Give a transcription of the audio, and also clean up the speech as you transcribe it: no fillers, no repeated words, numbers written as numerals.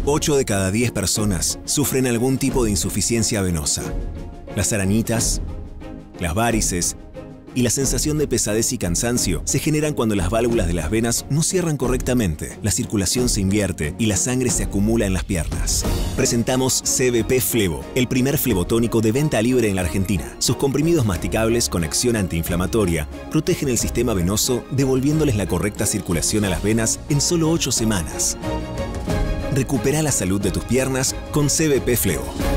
8 de cada 10 personas sufren algún tipo de insuficiencia venosa. Las aranitas, las varices y la sensación de pesadez y cansancio se generan cuando las válvulas de las venas no cierran correctamente, la circulación se invierte y la sangre se acumula en las piernas. Presentamos CBP Flevo, el primer flebotónico de venta libre en la Argentina. Sus comprimidos masticables con acción antiinflamatoria protegen el sistema venoso, devolviéndoles la correcta circulación a las venas en solo 8 semanas. Recupera la salud de tus piernas con CBP Flevo.